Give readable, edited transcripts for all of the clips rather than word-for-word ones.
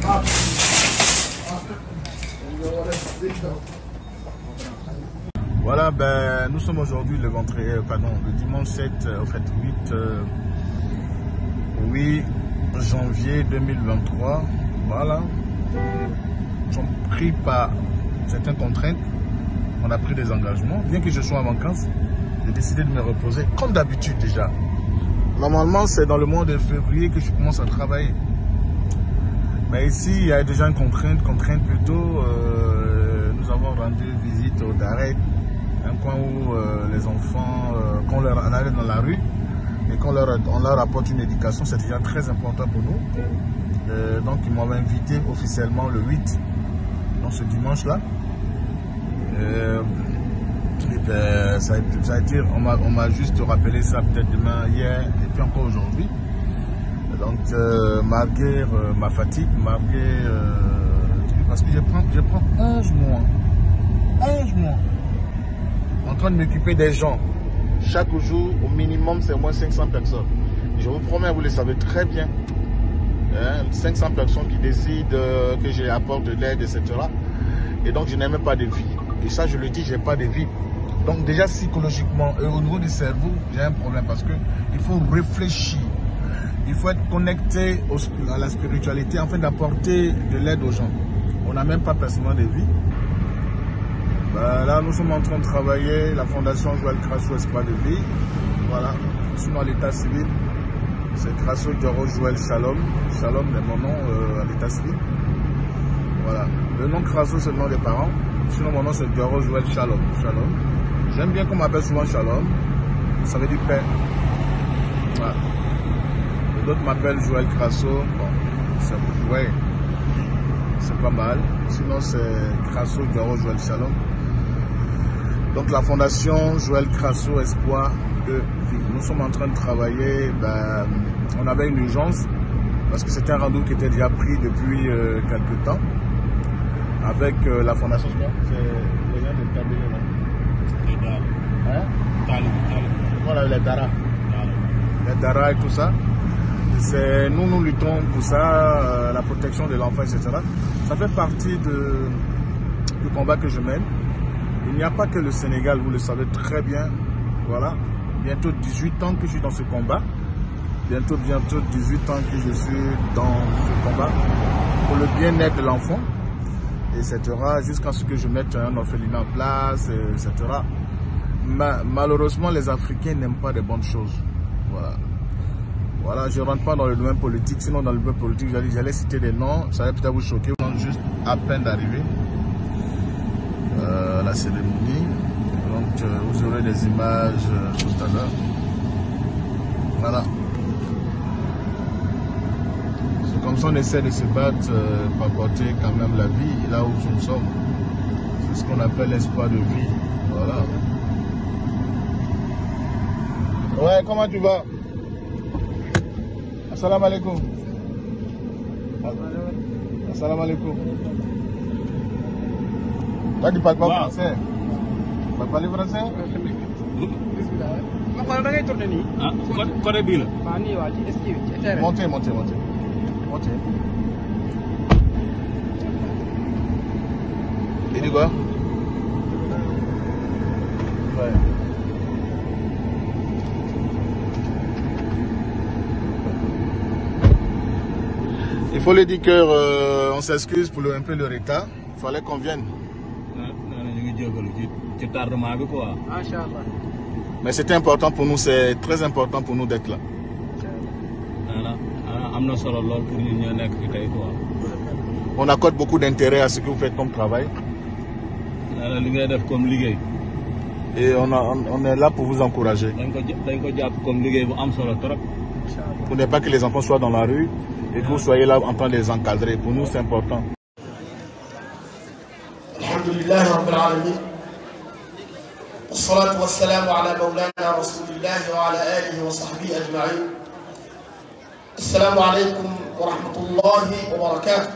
Voilà, ben, nous sommes aujourd'hui le dimanche 7, au fait 8 janvier 2023. Voilà. Nous sommes pris par certaines contraintes. On a pris des engagements. Bien que je sois en vacances, j'ai décidé de me reposer comme d'habitude déjà. Normalement, c'est dans le mois de février que je commence à travailler. Mais ici, il y a déjà une contrainte plutôt. Nous avons rendu visite au Daret, un coin où les enfants, quand on allait dans la rue et qu'on on leur apporte une éducation, c'est déjà très important pour nous. Donc, ils m'ont invité officiellement le 8, donc ce dimanche-là. Ça a été, on m'a juste rappelé ça peut-être demain, hier et puis encore aujourd'hui. Donc malgré ma fatigue, parce que je prends 11 mois en train de m'occuper des gens. Chaque jour, au minimum, c'est au moins 500 personnes. Je vous promets, vous le savez très bien, 500 personnes qui décident que je apporte de l'aide, etc. Et donc, je n'ai même pas de vie. Et ça, je le dis, je n'ai pas de vie. Donc, déjà, psychologiquement, au niveau du cerveau, j'ai un problème parce qu'il faut réfléchir. Il faut être connecté à la spiritualité afin d'apporter de l'aide aux gens. On n'a même pas personnellement de vie. Ben, là, nous sommes en train de travailler. La fondation Joël Crasso Espoir de Vie. Voilà. Nous sommes à l'état civil. C'est Crasso Dioro Joël Shalom. Shalom est mon nom à l'état civil. Voilà. Le nom Crasso, c'est le nom des parents. Sinon, mon nom, c'est Dioro Joël Shalom. Shalom. J'aime bien qu'on m'appelle souvent Shalom. Ça veut dire paix. Voilà. D'autres m'appellent Joël Crasso. Bon, c'est pas mal. Sinon, c'est Crasso Dioro Joël Shalom. Donc, la fondation Joël Crasso Espoir de Vie. Nous sommes en train de travailler. Ben, on avait une urgence parce que c'était un rendez-vous qui était déjà pris depuis quelques temps avec la fondation. C'est les gens de Tabélé, là. Voilà, les Dara. Les Dara et tout ça. Nous luttons pour ça, la protection de l'enfant, etc. Ça fait partie du combat que je mène. Il n'y a pas que le Sénégal, vous le savez très bien. Voilà. Bientôt 18 ans que je suis dans ce combat. Bientôt 18 ans que je suis dans ce combat pour le bien-être de l'enfant. Etc. Jusqu'à ce que je mette un orphelinat en place, etc. Malheureusement, les Africains n'aiment pas de bonnes choses. Voilà. Voilà, je ne rentre pas dans le domaine politique. Sinon, dans le domaine politique, j'allais citer des noms. Ça va peut-être vous choquer. Juste à peine d'arriver. La cérémonie. Donc, vous aurez des images tout à l'heure. Voilà. C'est comme ça qu'on essaie de se battre pour apporter quand même la vie là où nous sommes. C'est ce qu'on appelle l'espoir de vie. Voilà. Ouais, comment tu vas? Assalamu alaikum. Assalamu alaikum. Toi, tu parles pas français? Tu parles pas français? Montez. Il dit quoi? Ouais. Il faut le dire qu'on s'excuse pour un peu le retard. Il fallait qu'on vienne. Mais c'était important pour nous, c'est très important pour nous d'être là. On accorde beaucoup d'intérêt à ce que vous faites comme travail. Et on est là pour vous encourager. Pour ne pas que les enfants soient dans la rue et que vous soyez là en train de les encadrer. Pour nous, c'est important. Alhamdulillah Rabbil Alamin. Wassalatu wassalamu ala maulana Rasulillah wa ala alihi wa sahbihi ajma'in. Assalamu alaikum wa rahmatullahi wa barakatuh.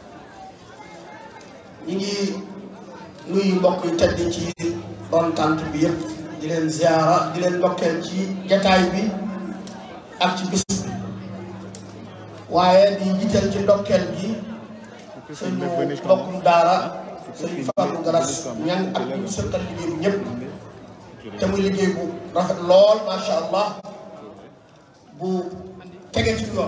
Ñi ngi nuyu mbokk yu tedd ci doon tant bi yëpp di leen ziara di leen ndokkeel ci jataay bi ak ci bis bi waaye di jiital ci ndokkeel gi suñu mbokkum daara suñu Fallou Garas ñan ak ñu sëkkal liggéey bu ñëpp te muy liggéey bu rafet lool macha allah bu tege ci yoon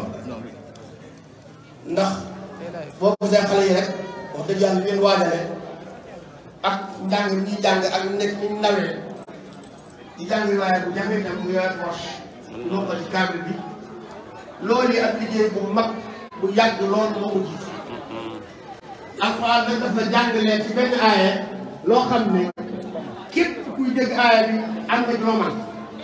ndax boo gisee xale yi rek wax dëgg yàlla leen waajale ak njàng mi ñuy jàng ak nekk ni ñu nawee di jàng waaye bu jafe tam mu yor poche loo ko ci câble bi loolu yi ak liggéey bu mag bu yàgg loolu moo ko jiitu alxuraan nag dafa jàngalee ci benn aaya loo xam ne képp kuy dégg aaya bi am na loo man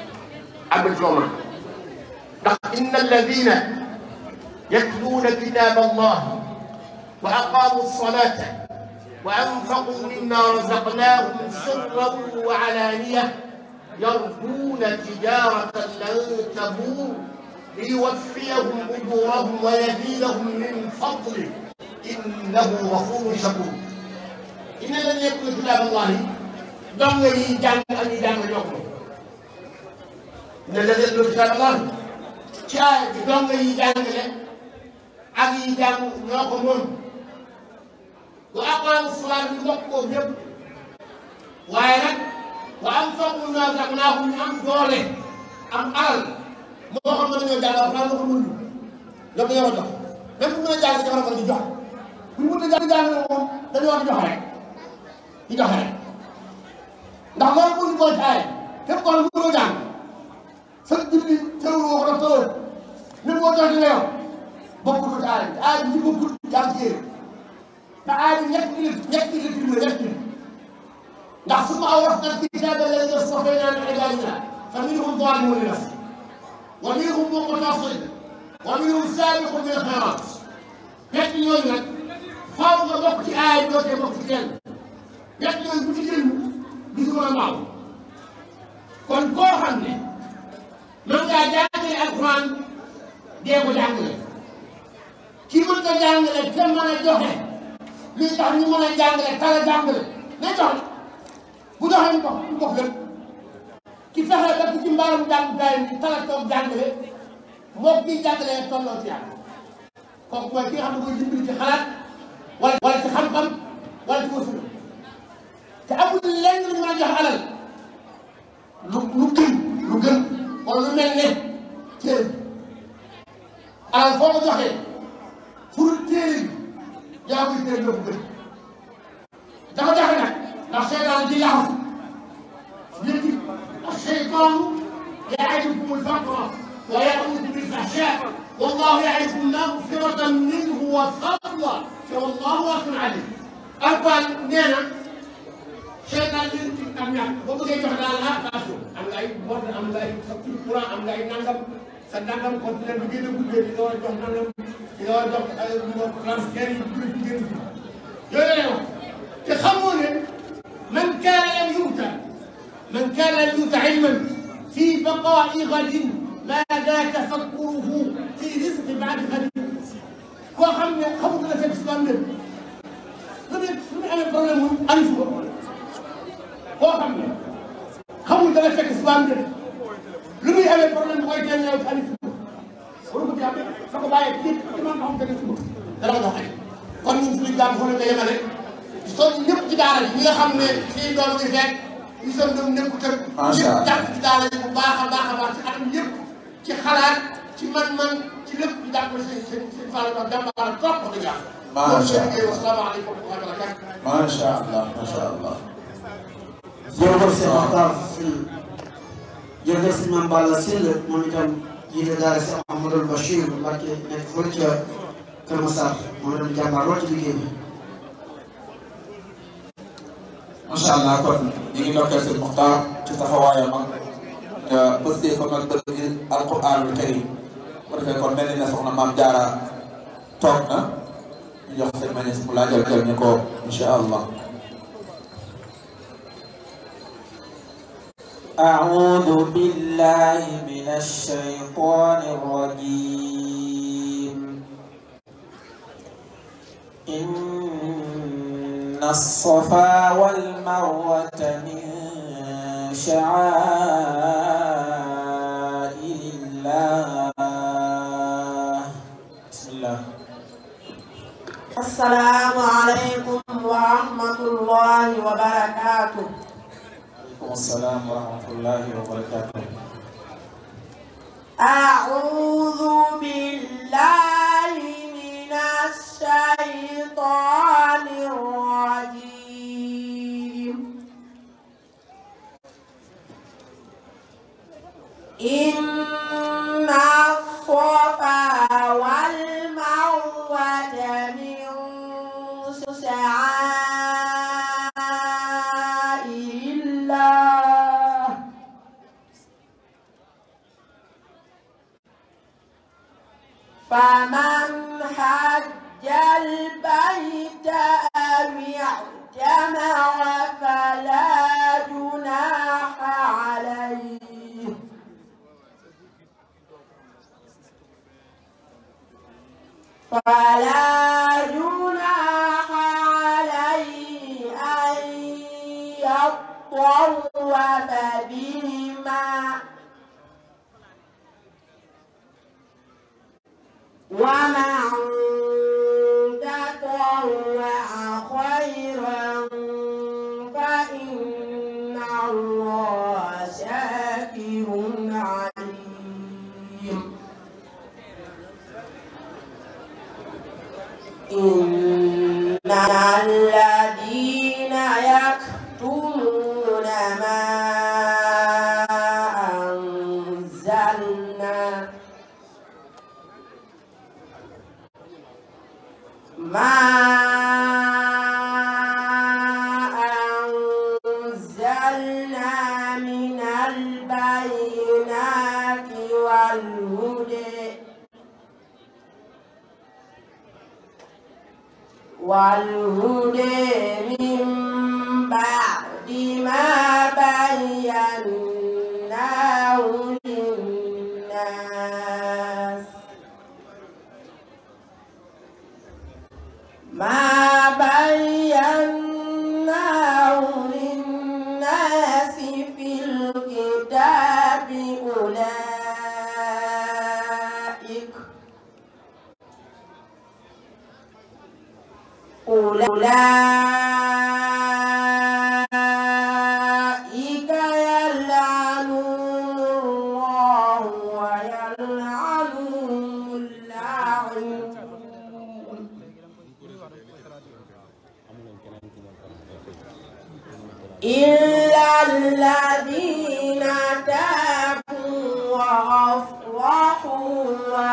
ndax inna alladina yatluuna kitab allah wa aqamu salata wa anfaqu mimma razaqnahum sirran wa alaniya yarjuuna tijaratan lan tabuur liyuwaffiyahum ujurahum wa yazidahum min fadlih innahu ghafurun shakur. inna alladina yatluuna kitab allahi dong yi jàng ak ñi jàng ñoo ko inna alladina yatluuna kitab allahi ci aaya bi dong yi jàngale ak yi jàng ñoo ko moom wa aqaamu salaat bi mbokk ko ñëpp waaye nag wa anfaqu mimmaa razaqnaahum ñu am doole am alal moo xam ne dañoo jàng alxuraan moo xam ne ñoom dañoo war a jox même bu ñu mën a jàng dañoo war a di jox bu ñu mën a jàng moom dañoo war a jox rek di jox rek ndax loolu bu ñu koy taayee képp koo xam ne mënoo jàng sa julli teewul woo ko def tawal même boo jox di nga yor bokkul ci aay bi aay bi ñu bokkul jàng ci yéen te aay bi ñetti nit ndax su ma awrasna al-kitaaba alladhiina istafaynaa min ibaadinaa fa minhum zaalimun li nafsihi wa minhum muqtasid wa minhum saabiqun bil khayraat ñett ñooñu nag faaw nga bokk ci aay bi doo tee bokk ci kenn ñett ñooñu bu ci jël gisuma maaw kon koo xam ne mën ngaa jàngale alxuraan dee ko jàngale kii mën nga jàngale te mën a joxe li tax ñu mën a jàngale tala jàngale nañ joxe bu joxee ñu dox lépp ki fexe ba ci mbaaram jàngukaay bi tala toog jàngale moo kii jàngale tolloo ci yàlla kooku mooy ki nga xam ne mooy dimbali ci xalaat wala ci xam-xam wala ci wërsëg te amul lenn lu ñu mën a jox alal lu gën wala lu mel ne téere bi alal foo ko joxee pour téere bi yaa ngi téere bi la ko gën dafa jafe nag ndax seytaan di laxasu nit ñi الشيطان يعدكم الفقر ويأمركم بالفحشاء والله يعدكم مغفرة منه وفضلا والله واسع عليم. Alxuraan nee na seytaan li ci am ñàkk boo bëggee jox daal attention am nga ay bord am nga ay facture courant am nga ay nangam sa nangam conteneur bi gën a guddee di nga war a jox nangam di nga war a jox transfert yi gën yooyu lay wax te xamoo ne man kaana lam yu'ta ilman fi baqaa'i ghadin maada tafakkuruhu fi rizqi ba'di ghadin koo xam ne xamul la fekk si lu mu amee problème mu alif ko koo xam ne xamul dana fekk si lu muy amee problème bu koy teel ñëw ci alif ko waru ko jàppee sa ko bàyyee ci man xam nga si dara ko jox ay kon ñun suñu jàmm foofu la yemale soo ñëpp ci daara ji ñi nga xam ne fii doom bi fekk ñu soog dem nekku tëb ñëpp jàpp ci daara ji bu baax a baax ci atum yëpp ci xalaat ci man-man ci lépp ñu jàppale seen Fallou Ba jàmbaar trop wax dëgg yàlla. macha allah wasalaamaaleykum wa rahmatulah. macha allah macha allah. jërëjëf sëñ Makhtar Syll jërëjëf sëñ Mame Balla Syll moom itam jiite daara si Ahmadou Bachir Mbacké nekk fële ca Kër Massar moom itam jàmbaar lool ci liggéey bi. macha allah kon ñu ngi ndokkeel sëñ Makhtar ci taxawaayam ak bëstee ko nag bëgg alquranul karim bu defee kon mel ni ne soxna Maam Jaara toog na ñu jox sëñ Mañes mu laajal jël ñu ko incha allah. أعوذ بالله من الشيطان الرجيم إن الصفا والمروة من شعائر الله بسم الله السلام عليكم ورحمة الله وبركاته. وعليكم السلام ورحمة الله وبركاته. أعوذ بالله من الشيطان الرجيم. إن الصفا والمروة من شعائر الله فمن حج البيت أو اعتمر فلا جناح عليه أن يطوف بهما ومن تطوع خيرا فإن الله شاكر عليم. إن الذين يكتمون ما أنزلنا من البينات والهدى من بعد ما بيناه للناس في الكتاب أولئك يلعنهم الله ويلعنهم اللاعنون. إلا الذين تابوا وأصلحوا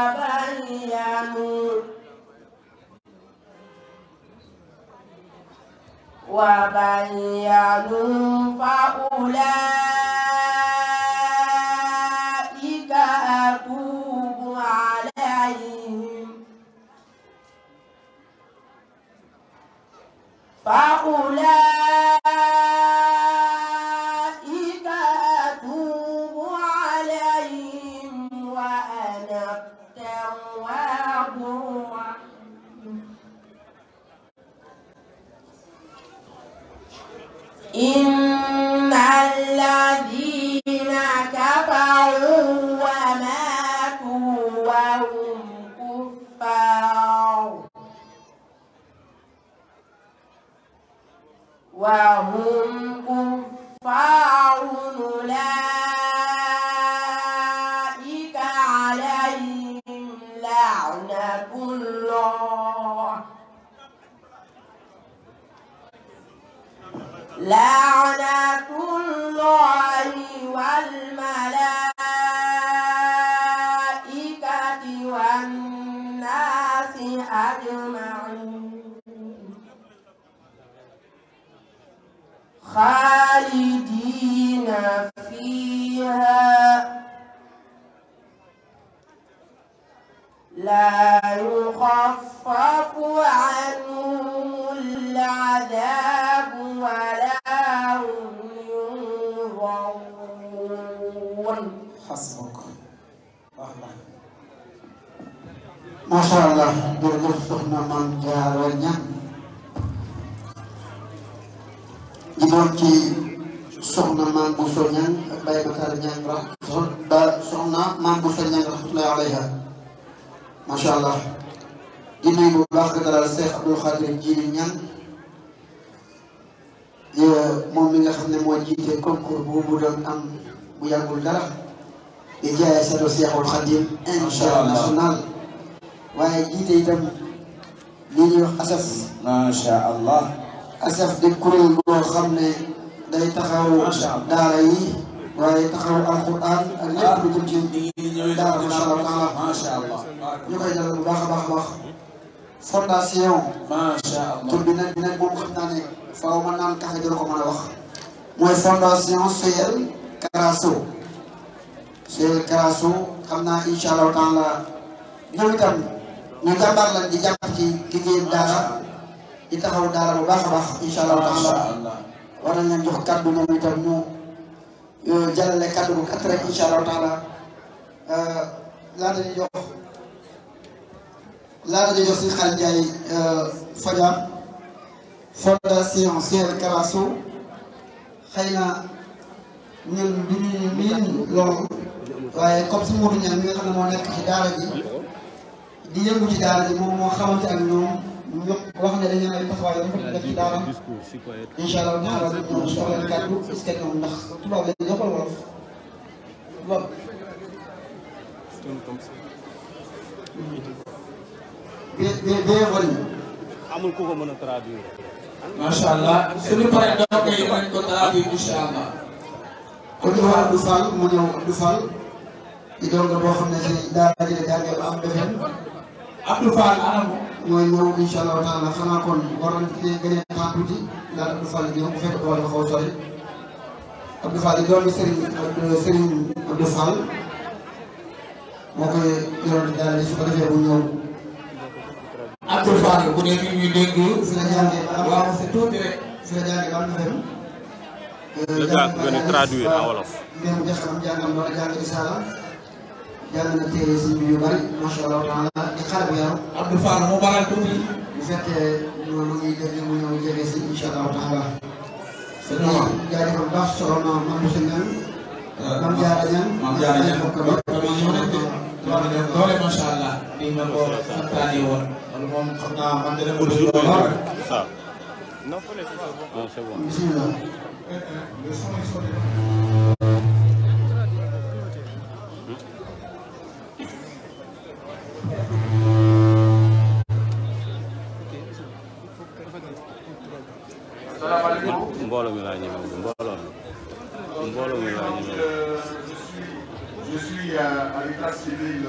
وبينوا فأولئك أتوب عليهم وأنا التواب الرحيم. إن الذين كفروا وماتوا وهم كفار أولئك عليهم لعنة الله والملائكة والناس أجمعين خالدين فيها لا يخفف عنهم العذاب ولا هم ينظرون. حسبك. ما شاء الله jërëjëf soxna Mame Diarra Niang di doon ci soxna Mame Bousso Niang ak Baye Matar Niang ba soxna Mame Bousso Niang rahmatullahi alayha ma sha Allah di nuyu bu baax nga dalal Cheikh Abdoul Khadir Djili Niang moom mi nga xam ne moo jiite concours bu doon am bu yàggul dara di jaay sado Cheikhul Khadim international waaye jiite itam li ñuy wax asaf macha allah asaf di kuréel boo xam ne day taxaw daara yi waaye taxaw alquran ak lépp lu jëm ci daara macha allah macha allah ñu koy dalal bu baax a baax a baax fondation macha allah tur bi nag moom xam naa ne faaw ma naan kafe dina ko mën a wax mooy fondation Seyel Karasso Seyel Karasso xam naa incha allahu taala ñoom itam ñu jàmbaar lañ di jàpp ci liggéeyam daara di taxaw daara bu baax a baax incha allahu taala war nañ leen jox kaddu moom itam ñu jàllale kaddu bu gàtt rek incha allahu taala laata di jox si xaal Ndiaye Fadia fondation Seyel Karasso xëy na ñun du ñu miin loolu waaye comme si Modou Niang mi nga xam ne moo nekk ci daara ji di yëngu ci daara ji moom moo xamante ak ñoom ñu wax ne dañu ay taxawaay dafa def ci daara incha allah taala ñu soxla leen kàddu est-ce que ñoom ndax tubaab la ñu joxal wolof tubaab bien amul ku ko mën a traduire. macha allah suñu paree donc yi nañ ko traduire incha allah. kon ñu wax Abdou Fall mu ñëw Abdou Fall di doon nga boo xam ne si daara ji la jàngee ba am defeen Abdou Fall anam mooy ñëw incha allah taala xanaa kon war nañ ci gën a temps tuuti daal Abdou Fall ñëw bu fekk boole nga xaw a sori Abdou Fall di doomi Serigne Abdou Fall moo koy yoroon daal di su ko defee bu ñëw Abdou Fall bu dee ñu ngi dégg fi la jàngee ba am waaw c'est tout rek fi la jàngee ba am defeen le gars qui vient traduire en wolof. démb def am jàngam doon jàng Risaala jàng na téere si yu bari macha allah taala di xale bu yaru Abdou Fall mu baral tuuti bu fekkee noonu ñuy dégg mu ñëw jege si incha allah taala. c'est normal jaajëfal bu baax solo na Mame Moussa Niang. Mame Diarra Niang. Mame Diarra Niang doole macha allah nii ma ko santaane woon loolu moom xam naa man dana ko déglu lool. Ça. Non, c'est bon. bismillah. mbooloo mi laa ñëwee mbooloo mi laa ñëwee. Je suis à l'état civil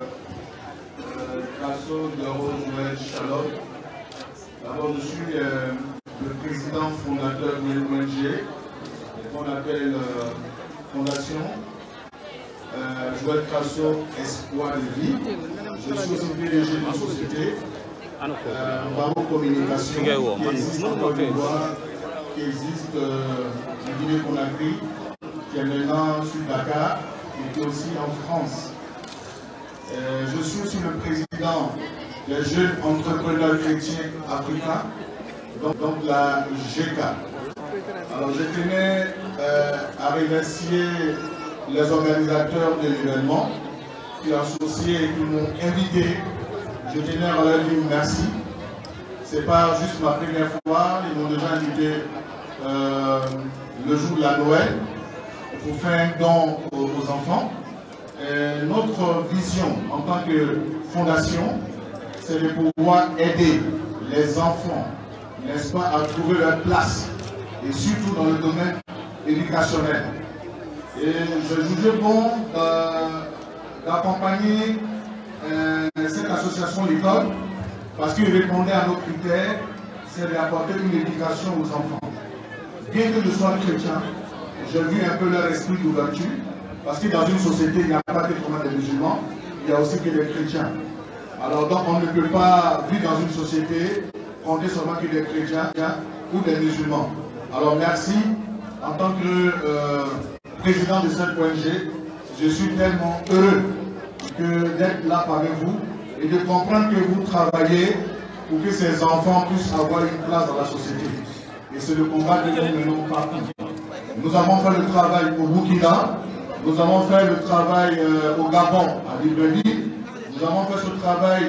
Karasso de Rose Nouvelle Charlotte. D'abord, je suis le président fondateur de l'ONG qu'on appelle Fondation Joël Karasso Espoir de Vie. Je suis aussi PDG d'une société Bravo Communication qui existe en Guinée-Conakry, qui est maintenant sur Dakar et qui est aussi en France. Je suis aussi le président des jeunes entrepreneurs chrétiens africains, donc la GK. Alors je tenais à remercier les organisateurs de l'événement, qui associés et qui m'ont invité. Je tenais à leur dire merci. Ce n'est pas juste ma première fois, ils m'ont déjà invité le jour de la Noël pour faire un don aux enfants. Et notre vision en tant que fondation, c'est de pouvoir aider les enfants, n'est-ce pas, à trouver leur place, et surtout dans le domaine éducationnel. Et je jugeais bon d'accompagner cette association l'école, parce qu'il répondait à nos critères, c'est d'apporter une éducation aux enfants. Bien que je sois chrétien, j'ai vu un peu leur esprit d'ouverture, parce que dans une société, il n'y a pas que des musulmans, il y a aussi que des chrétiens. Alors donc on ne peut pas vivre dans une société, compter seulement que des chrétiens ou des musulmans. Alors merci, en tant que président de cette ONG, je suis tellement heureux d'être là parmi vous et de comprendre que vous travaillez pour que ces enfants puissent avoir une place dans la société. Et c'est le combat que nous menons partout. Nous avons fait le travail au Burkina, nous avons fait le travail au Gabon, à Libreville, nous avons fait ce travail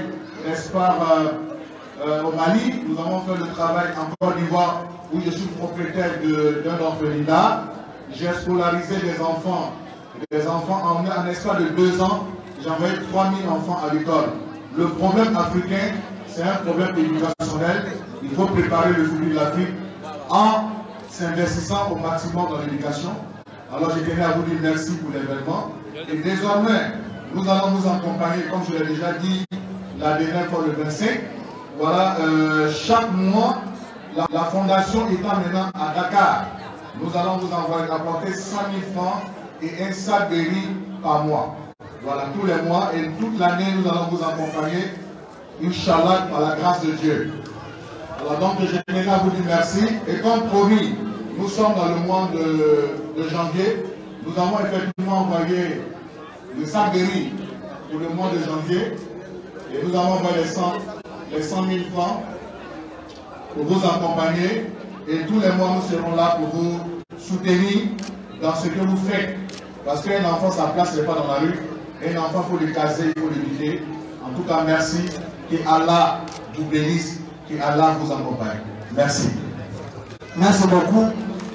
Espoir au Mali, nous avons fait le travail en Côte d'Ivoire où je suis propriétaire d'un orphelinat. J'ai scolarisé des enfants en espace de 2 ans. J'ai envoyé 3000 enfants à l'école. Le problème africain, c'est un problème éducationnel. Il faut préparer le futur de l'Afrique en s'investissant au maximum dans l'éducation. Alors je tenais à vous dire merci pour l'événement. Et désormais, nous allons nous accompagner, comme je l'ai déjà dit la dernière fois le 25. Voilà, chaque mois, la fondation étant maintenant à Dakar, nous allons vous apporter 100 000 francs et un sac de riz par mois. Voilà, tous les mois et toute l'année, nous allons vous accompagner, Inch'Allah, par la grâce de Dieu. Alors donc, je tenais à vous dire merci. Et comme promis, nous sommes dans le mois de janvier. Nous avons effectivement envoyé le sac de riz pour le mois de janvier. Et nous avons envoyé les 100 000 francs pour vous accompagner. Et tous les mois, nous serons là pour vous soutenir dans ce que vous faites. Parce qu'un enfant, sa place n'est pas dans la rue. Un enfant, il faut le caser, il faut l'éduquer. En tout cas, merci. Que Allah vous bénisse. Que Allah vous accompagne. Merci. Merci beaucoup.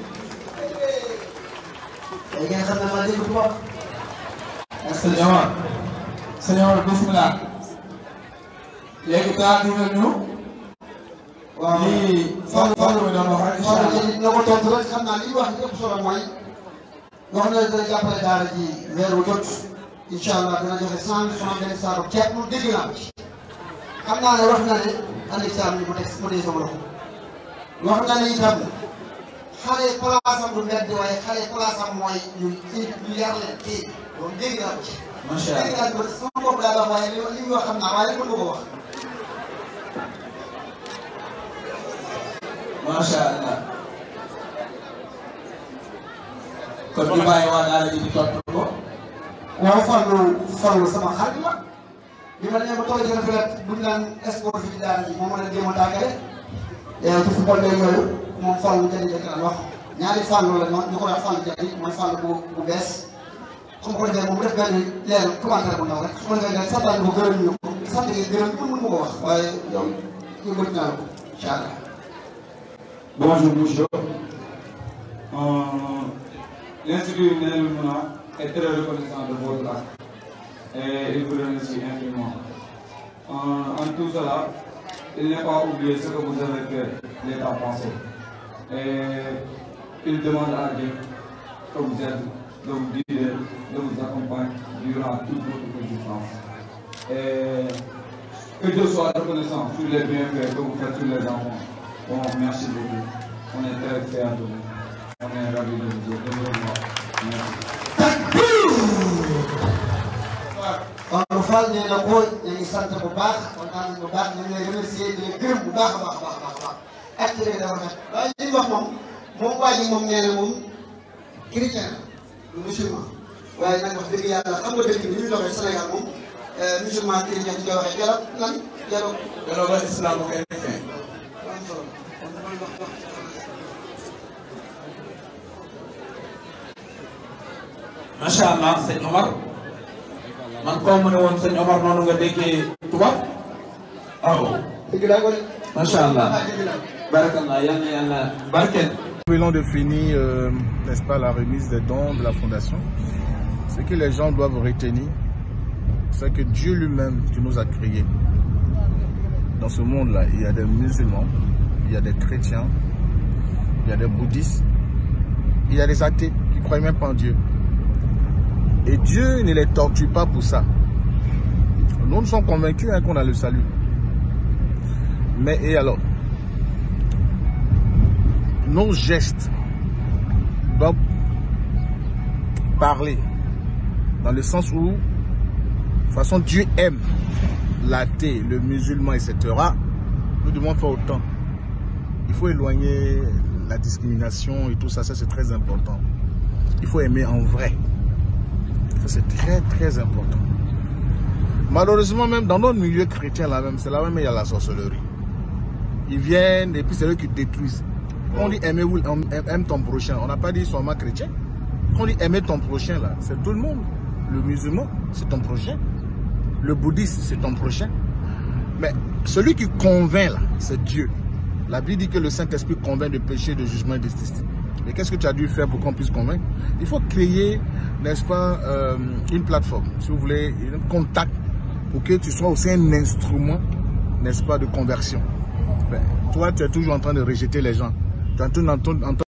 Seigneur, bismillah. Léegi taa dina ñu. waaw lii Fallou mi doon wax rek incha allah. na ko tontu rek xam naa li ñu wax lépp solo mooy wax na dina jàppale daara ji weer wu jot incha allah dina joxe 100 francs benn saako ceeb mu dégg naa ko ci. xam naa ne wax na ne andi saa mi mu teg mu dee sama loxo wax na ne itam xale place am du mbedd waaye xale place am mooy ñu yar leen kii loolu dégg naa ko ci. macha allah dégg naa ko sama bopp daa wax waaye li mu wax xam naa waaye mën nga ko wax. macha allah. kon ñu bàyyi waa daara ji di tontu ko. waaw Fallou sama xarit la bi ma nee ba toll ci retraite bu ñu naan sport fii ci daara ji moom moo leen jéem a tàggale ci football beeg yooyu moom Fallou Diagne la wax ñaari Fallou la ñu ko wax Fallou Diagne mooy Fallou bu bees su ma ko defee moom mu def benn leer commentaire bu ndaw rek su ma defee rek sant nañu ko gërëm ñu ko sant gi gërëm mën ma ko wax waaye yow ñu bëgg naa la ko incha allah. Bonjour, bonjour. L'Institut Nel Mouna est très reconnaissant de votre acte et il vous remercie infiniment. En tout cela, il n'est pas oublié ce que vous avez fait, l'État français. Et il demande à Dieu que vous aide, de vous guider, de vous accompagner durant toute votre existence. Et que Dieu soit reconnaissant sur les bienfaits que vous faites sur les enfants. Bon, merci beaucoup. On est très fiers de vous. On est ravis de vous dire. Merci. Fallou Fall nee na ko ñu ngi sant bu baax kontaan bu baax ñu ngi lay remercier di la gërëm bu baax a baax a baax a baax ak ci dafa rafet waaye li ñu wax moom waa ji moom nee na moom chrétien du musulman waaye nag wax dëgg yàlla xam nga dëkk bi ni ñu doxee Sénégal moom musulman chrétien ci koy waxee dialogue lan dialogue islamo-chrétien. macha allah sëñ Omar man koo mu ne woon sëñ Omar noonu nga déggee tubaab waaw. dëgg laa ko de. macha allah. barakallah yal na yàlla barkeel. Nous venons de finir, n'est-ce pas, la remise des dons de la fondation. Ce que les gens doivent retenir, c'est que Dieu lui-même qui nous a créés. Dans ce monde-là, il y a des musulmans, il y a des chrétiens, il y a des bouddhistes, il y a des athées qui ne croient même pas en Dieu. Et Dieu ne les torture pas pour ça. Nous sommes convaincus qu'on a le salut. Mais et alors, nos gestes doivent parler dans le sens où, de toute façon, Dieu aime l'athée, le musulman, etc. Nous devons faire autant. Il faut éloigner la discrimination et tout ça, ça c'est très important. Il faut aimer en vrai. Ça c'est très très important. Malheureusement, même dans notre milieu chrétien, là même, c'est là même il y a la sorcellerie. Ils viennent et puis c'est eux qui détruisent. Quand on dit aime ton prochain, on n'a pas dit seulement chrétien. Quand on dit aimer ton prochain, là, c'est tout le monde. Le musulman, c'est ton prochain. Le bouddhiste, c'est ton prochain. Mais celui qui convainc, là, c'est Dieu. La Bible dit que le Saint-Esprit convainc de péché, de jugement et de justice. Et qu'est-ce que tu as dû faire pour qu'on puisse convaincre? Il faut créer, n'est-ce pas, une plateforme, si vous voulez, un contact, pour que tu sois aussi un instrument, n'est-ce pas, de conversion. Ben, toi, tu es toujours en train de rejeter les gens. Tu es en train